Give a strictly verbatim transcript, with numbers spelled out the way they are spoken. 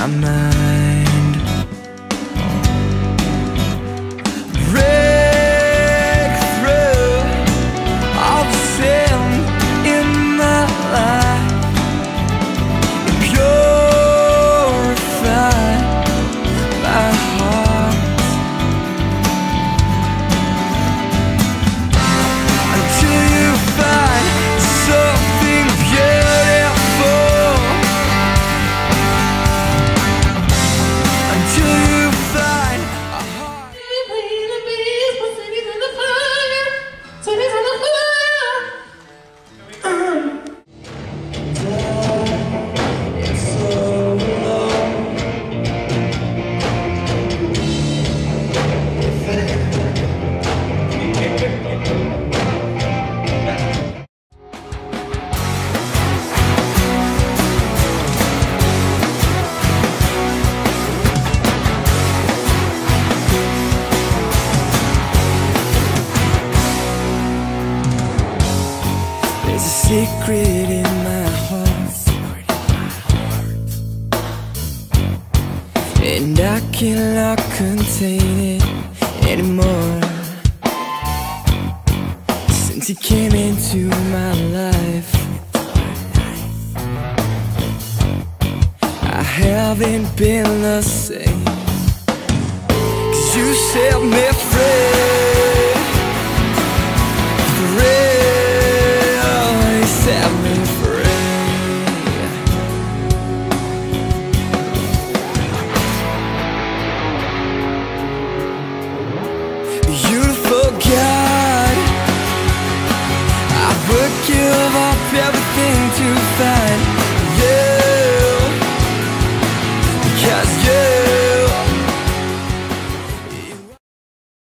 mind. Break through all the sin in my life, purify my heart until you find something beautiful, until you find a heart. There's a secret in my heart, and I cannot contain it anymore. Since you came into my life, I haven't been the same, 'cause you set me free. Set me free. Beautiful God, I would give up everything to find you, because you